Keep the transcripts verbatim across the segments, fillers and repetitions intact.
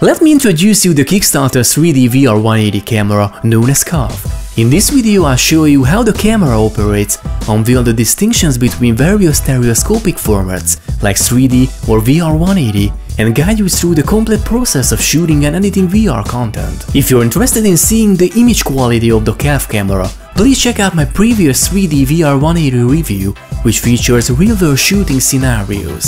Let me introduce you the Kickstarter three D V R one eighty camera known as C A F. In this video I'll show you how the camera operates, unveil the distinctions between various stereoscopic formats like three D or V R one eighty, and guide you through the complete process of shooting and editing V R content. If you're interested in seeing the image quality of the C A F camera, please check out my previous three D V R one eighty review, which features real-world shooting scenarios.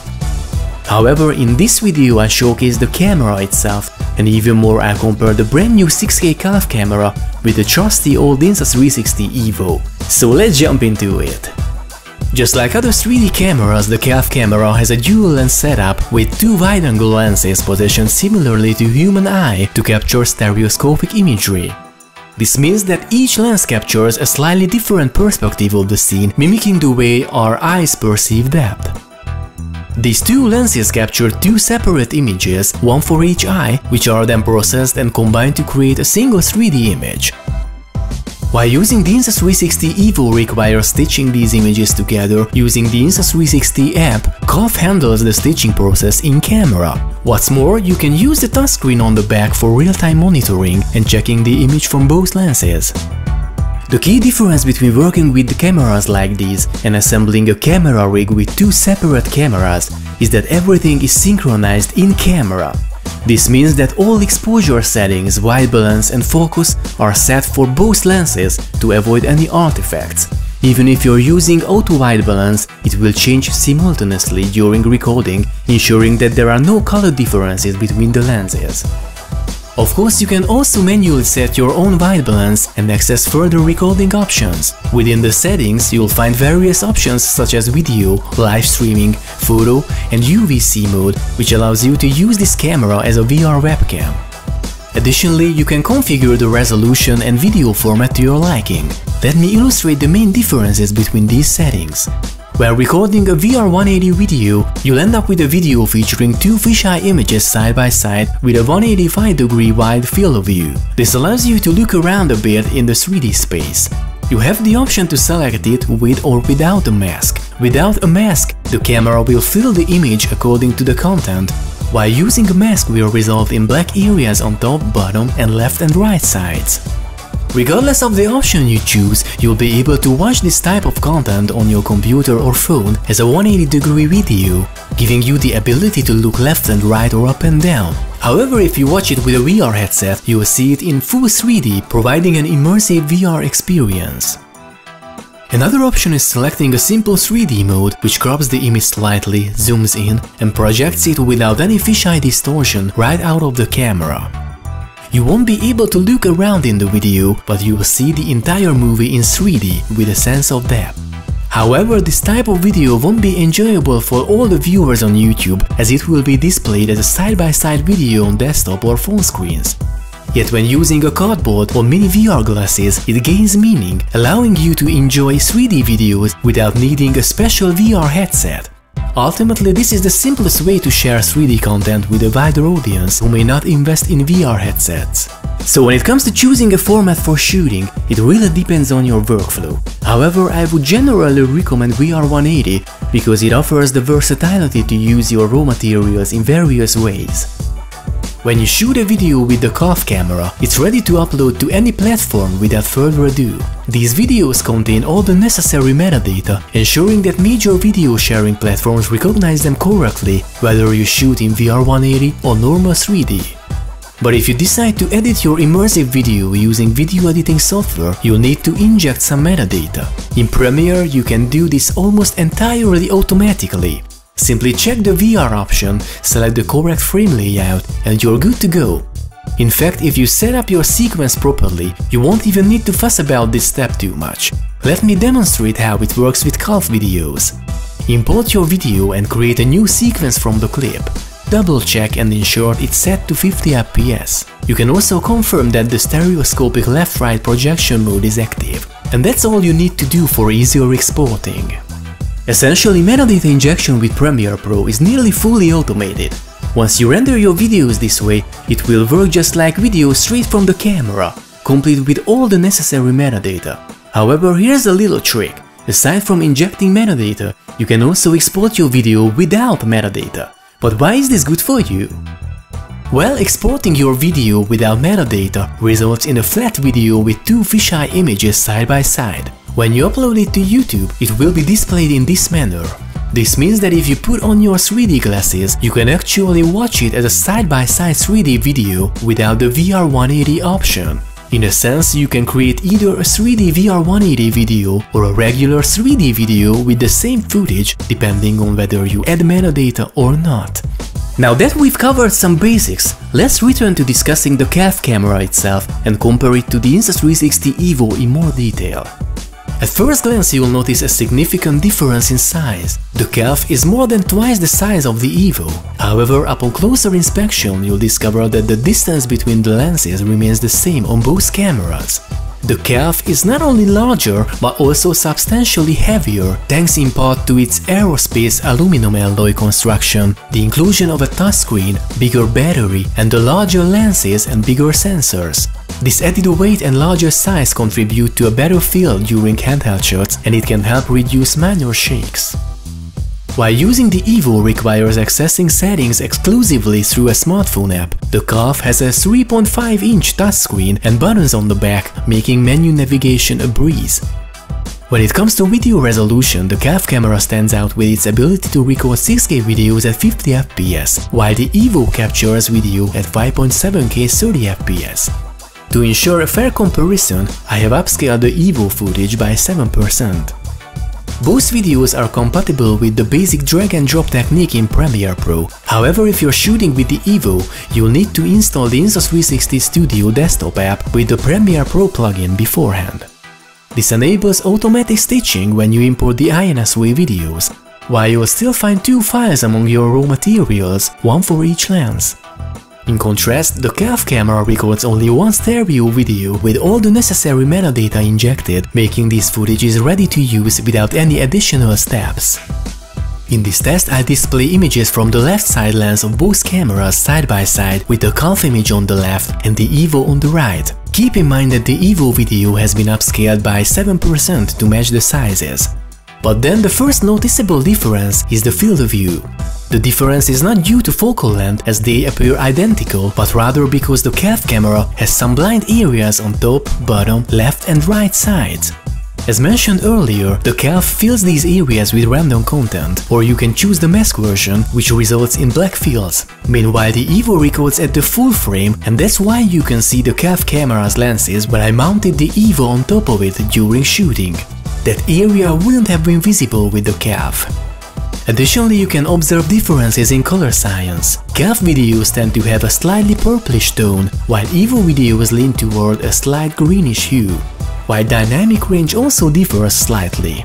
However, in this video I showcase the camera itself, and even more I compare the brand new six K C A F camera with the trusty old Insta three sixty Evo. So let's jump into it. Just like other three D cameras, the C A F camera has a dual lens setup with two wide-angle lenses positioned similarly to human eye to capture stereoscopic imagery. This means that each lens captures a slightly different perspective of the scene, mimicking the way our eyes perceive depth. These two lenses capture two separate images, one for each eye, which are then processed and combined to create a single three D image. While using the Insta three sixty Evo requires stitching these images together using the Insta three sixty app, C A F handles the stitching process in camera. What's more, you can use the touchscreen on the back for real-time monitoring and checking the image from both lenses. The key difference between working with cameras like these and assembling a camera rig with two separate cameras is that everything is synchronized in camera. This means that all exposure settings, white balance and focus are set for both lenses to avoid any artifacts. Even if you're using auto white balance, it will change simultaneously during recording, ensuring that there are no color differences between the lenses. Of course, you can also manually set your own white balance and access further recording options. Within the settings, you'll find various options such as video, live streaming, photo and U V C mode, which allows you to use this camera as a V R webcam. Additionally, you can configure the resolution and video format to your liking. Let me illustrate the main differences between these settings. While recording a V R one eighty video, you'll end up with a video featuring two fisheye images side by side with a one hundred eighty-five degree wide field of view. This allows you to look around a bit in the three D space. You have the option to select it with or without a mask. Without a mask, the camera will fill the image according to the content, while using a mask will result in black areas on top, bottom and left and right sides. Regardless of the option you choose, you'll be able to watch this type of content on your computer or phone as a one hundred eighty degree video, giving you the ability to look left and right or up and down. However, if you watch it with a V R headset, you will see it in full three D, providing an immersive V R experience. Another option is selecting a simple three D mode, which crops the image slightly, zooms in, and projects it without any fisheye distortion right out of the camera. You won't be able to look around in the video, but you will see the entire movie in three D with a sense of depth. However, this type of video won't be enjoyable for all the viewers on YouTube, as it will be displayed as a side-by-side video on desktop or phone screens. Yet when using a cardboard or mini V R glasses, it gains meaning, allowing you to enjoy three D videos without needing a special V R headset. Ultimately, this is the simplest way to share three D content with a wider audience who may not invest in V R headsets. So when it comes to choosing a format for shooting, it really depends on your workflow. However, I would generally recommend V R one eighty because it offers the versatility to use your raw materials in various ways. When you shoot a video with the C A F camera, it's ready to upload to any platform without further ado. These videos contain all the necessary metadata, ensuring that major video sharing platforms recognize them correctly, whether you shoot in V R one eighty or normal three D. But if you decide to edit your immersive video using video editing software, you'll need to inject some metadata. In Premiere, you can do this almost entirely automatically. Simply check the V R option, select the correct frame layout, and you're good to go. In fact, if you set up your sequence properly, you won't even need to fuss about this step too much. Let me demonstrate how it works with C A F videos. Import your video and create a new sequence from the clip. Double check and ensure it's set to fifty F P S. You can also confirm that the stereoscopic left-right projection mode is active. And that's all you need to do for easier exporting. Essentially, metadata injection with Premiere Pro is nearly fully automated. Once you render your videos this way, it will work just like video straight from the camera, complete with all the necessary metadata. However, here's a little trick. Aside from injecting metadata, you can also export your video without metadata. But why is this good for you? Well, exporting your video without metadata results in a flat video with two fisheye images side by side. When you upload it to YouTube, it will be displayed in this manner. This means that if you put on your three D glasses, you can actually watch it as a side-by-side three D video without the V R one eighty option. In a sense, you can create either a three D V R one eighty video or a regular three D video with the same footage, depending on whether you add metadata or not. Now that we've covered some basics, let's return to discussing the C A F camera itself and compare it to the Insta three sixty Evo in more detail. At first glance you'll notice a significant difference in size. The C A F is more than twice the size of the Evo. However, upon closer inspection you'll discover that the distance between the lenses remains the same on both cameras. The C A F is not only larger but also substantially heavier, thanks in part to its aerospace aluminum alloy construction, the inclusion of a touchscreen, bigger battery and the larger lenses and bigger sensors. This added weight and larger size contribute to a better feel during handheld shots, and it can help reduce minor shakes. While using the Evo requires accessing settings exclusively through a smartphone app, the C A F has a three point five inch touchscreen and buttons on the back, making menu navigation a breeze. When it comes to video resolution, the C A F camera stands out with its ability to record six K videos at fifty F P S, while the Evo captures video at five point seven K thirty F P S. To ensure a fair comparison, I have upscaled the Evo footage by seven percent. Both videos are compatible with the basic drag and drop technique in Premiere Pro. However, if you're shooting with the Evo, you'll need to install the Insta three sixty Studio desktop app with the Premiere Pro plugin beforehand. This enables automatic stitching when you import the I N S W A Y videos, while you'll still find two files among your raw materials, one for each lens. In contrast, the C A F camera records only one stereo video with all the necessary metadata injected, making these footages ready to use without any additional steps. In this test, I display images from the left side lens of both cameras side by side with the C A F image on the left and the Evo on the right. Keep in mind that the Evo video has been upscaled by seven percent to match the sizes. But then the first noticeable difference is the field of view. The difference is not due to focal length as they appear identical, but rather because the C A F camera has some blind areas on top, bottom, left and right sides. As mentioned earlier, the C A F fills these areas with random content, or you can choose the mask version, which results in black fields. Meanwhile, the Evo records at the full frame, and that's why you can see the C A F camera's lenses when I mounted the Evo on top of it during shooting. That area wouldn't have been visible with the C A F. Additionally, you can observe differences in color science. C A F videos tend to have a slightly purplish tone, while Evo videos lean toward a slight greenish hue, while dynamic range also differs slightly.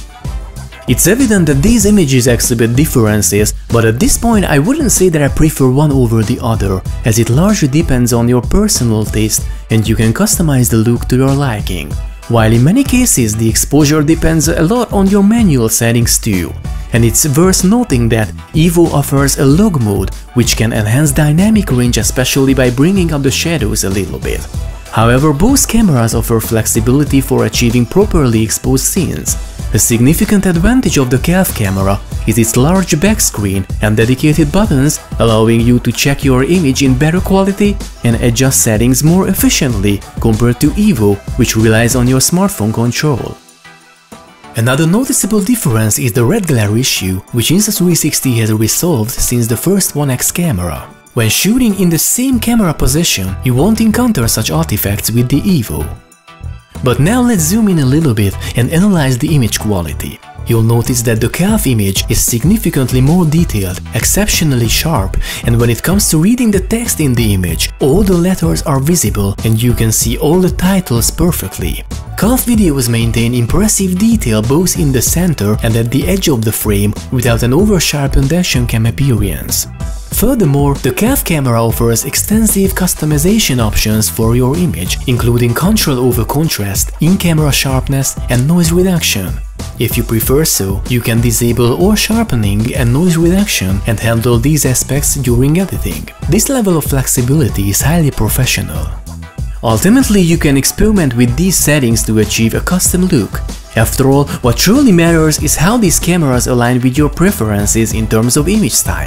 It's evident that these images exhibit differences, but at this point I wouldn't say that I prefer one over the other, as it largely depends on your personal taste and you can customize the look to your liking. While in many cases the exposure depends a lot on your manual settings too. And it's worth noting that Evo offers a log mode, which can enhance dynamic range especially by bringing up the shadows a little bit. However, both cameras offer flexibility for achieving properly exposed scenes. A significant advantage of the C A F camera is its large back screen and dedicated buttons, allowing you to check your image in better quality and adjust settings more efficiently compared to Evo, which relies on your smartphone control. Another noticeable difference is the red glare issue, which Insta three sixty has resolved since the first One X camera. When shooting in the same camera position, you won't encounter such artifacts with the Evo. But now let's zoom in a little bit and analyze the image quality. You'll notice that the C A F image is significantly more detailed, exceptionally sharp, and when it comes to reading the text in the image, all the letters are visible and you can see all the titles perfectly. C A F videos maintain impressive detail both in the center and at the edge of the frame without an over-sharpened action cam appearance. Furthermore, the C A F camera offers extensive customization options for your image, including control over contrast, in-camera sharpness and noise reduction. If you prefer so, you can disable all sharpening and noise reduction and handle these aspects during editing. This level of flexibility is highly professional. Ultimately, you can experiment with these settings to achieve a custom look. After all, what truly matters is how these cameras align with your preferences in terms of image style.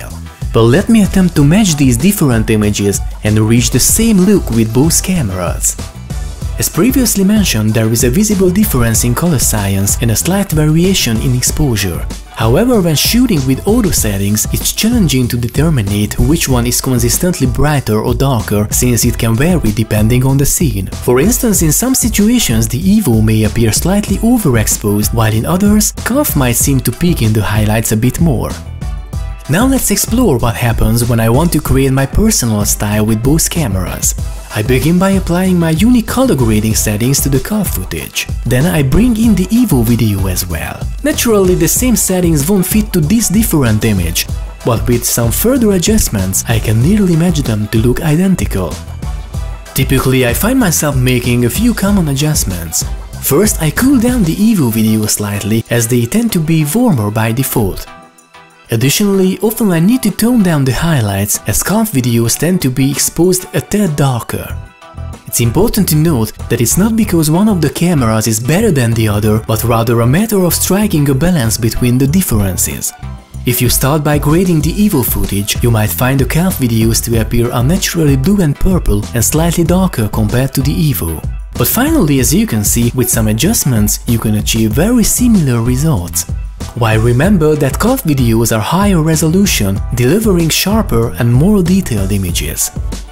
but let me attempt to match these different images and reach the same look with both cameras. As previously mentioned, there is a visible difference in color science and a slight variation in exposure. However, when shooting with auto settings, it's challenging to determine which one is consistently brighter or darker, since it can vary depending on the scene. For instance, in some situations the Evo may appear slightly overexposed, while in others, C A F might seem to peak in the highlights a bit more. Now let's explore what happens when I want to create my personal style with both cameras. I begin by applying my unique color grading settings to the C A F footage. Then I bring in the Evo video as well. Naturally, the same settings won't fit to this different image, but with some further adjustments I can nearly match them to look identical. Typically, I find myself making a few common adjustments. First, I cool down the Evo video slightly, as they tend to be warmer by default. Additionally, often I need to tone down the highlights, as C A F videos tend to be exposed a tad darker. It's important to note that it's not because one of the cameras is better than the other, but rather a matter of striking a balance between the differences. If you start by grading the Evo footage, you might find the C A F videos to appear unnaturally blue and purple and slightly darker compared to the Evo. But finally, as you can see, with some adjustments you can achieve very similar results. While remember that C A F videos are higher resolution, delivering sharper and more detailed images.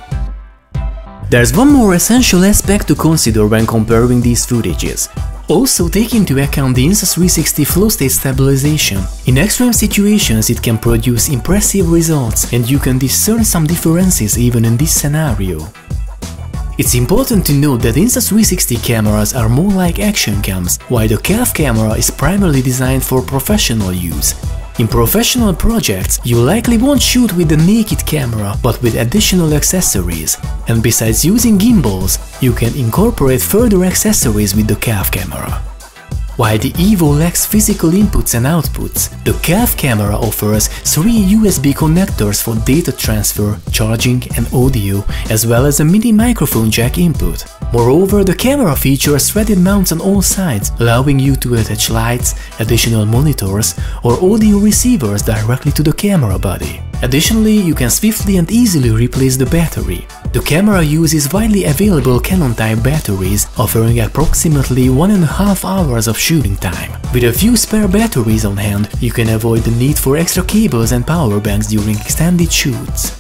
There's one more essential aspect to consider when comparing these footages. Also take into account the Insta three sixty flow state stabilization. In extreme situations it can produce impressive results, and you can discern some differences even in this scenario. It's important to note that Insta three sixty cameras are more like action cams, while the C A F camera is primarily designed for professional use. In professional projects, you likely won't shoot with the naked camera, but with additional accessories. And besides using gimbals, you can incorporate further accessories with the C A F camera. While the Evo lacks physical inputs and outputs, the C A F camera offers three U S B connectors for data transfer, charging and audio, as well as a mini microphone jack input. Moreover, the camera features threaded mounts on all sides, allowing you to attach lights, additional monitors, or audio receivers directly to the camera body. Additionally, you can swiftly and easily replace the battery. The camera uses widely available Canon-type batteries, offering approximately one and a half hours of shooting time. With a few spare batteries on hand, you can avoid the need for extra cables and power banks during extended shoots.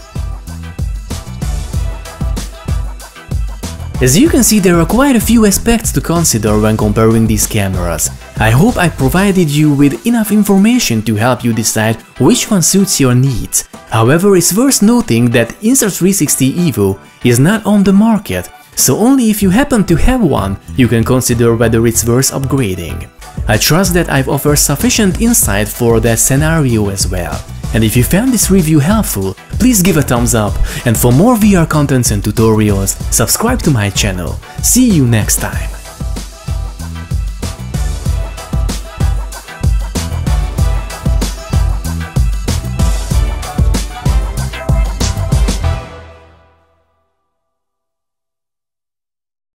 As you can see, there are quite a few aspects to consider when comparing these cameras. I hope I provided you with enough information to help you decide which one suits your needs. However, it's worth noting that Insta three sixty Evo is not on the market, so only if you happen to have one, you can consider whether it's worth upgrading. I trust that I've offered sufficient insight for that scenario as well. And if you found this review helpful, please give a thumbs up, and for more V R contents and tutorials, subscribe to my channel. See you next time!